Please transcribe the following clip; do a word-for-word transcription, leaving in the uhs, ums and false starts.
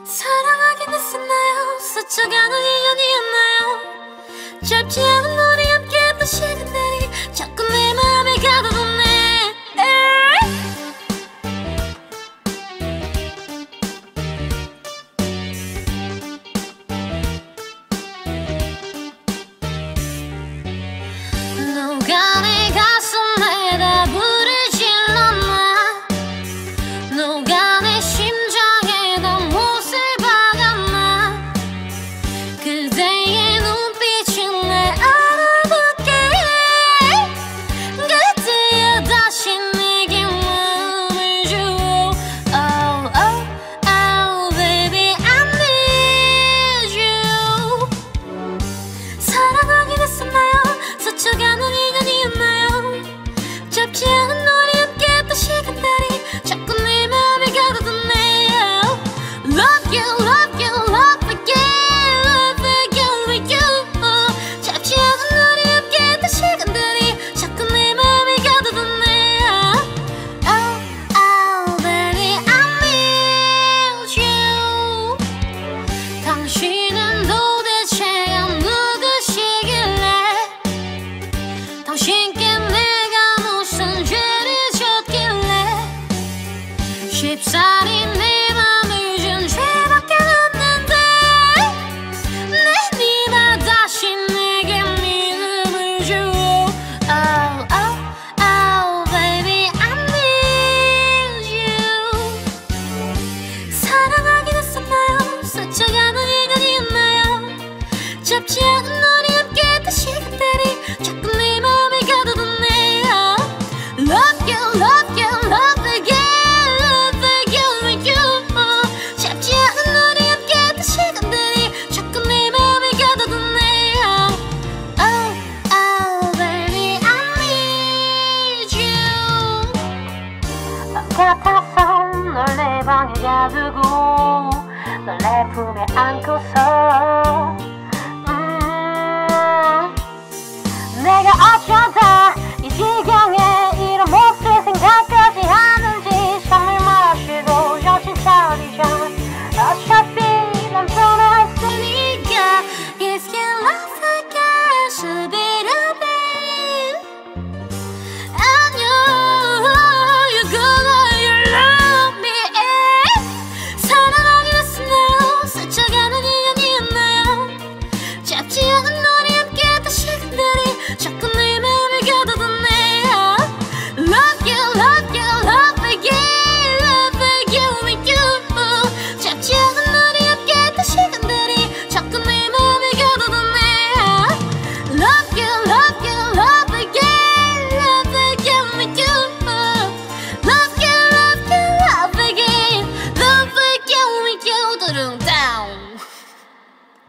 사랑하긴 했었나요? 스쳐가는 인연이었나요? 짧지 않은 우리 함께했던 시간들이 자꾸 내 맘에 가둬뒀네. 너가 내 가슴에다 불을 질렀나? 너가 내 심장에다 못을 박았나? 그대의 눈빛이 날 알아보게 해. 그때야 다시 내게 마음을 줘. Oh, oh, oh, baby, I need you. 사랑하긴 했었나요? 스쳐가는 인연이었나요? 짧지 않은 우리 함께했던 시간들이 자꾸 내 맘에 가둬뒀네요. Love you, love you, love again, love again with you. 짧지 않은 우리 함께했던 시간들이 자꾸 내 맘에 가둬뒀네요. Oh, oh, baby, I need you. 당신은 도대체 누구시길래? 당신께 내가 무슨 죄를 졌길래 쉽사리 내 맘을 준 죄밖에 없는데 내 네가 다시 내게 믿음을 줘. Oh, oh, oh, baby, I need you. 사랑하긴 했었나요? 스쳐가는 인연이었나요? 짧지 않은 우리 함께했던 시간들이 자꾸 내 맘에 가둬뒀네요. Love you, love you, love again, love again with you. 짧지 않은 우리 함께했던 시간들이 자꾸 내 맘에 가둬뒀네요. Oh, oh, baby, I need you. 같아서 널 내 방에 가두고 널 내 품에 안고서 음, 내가 어쩌다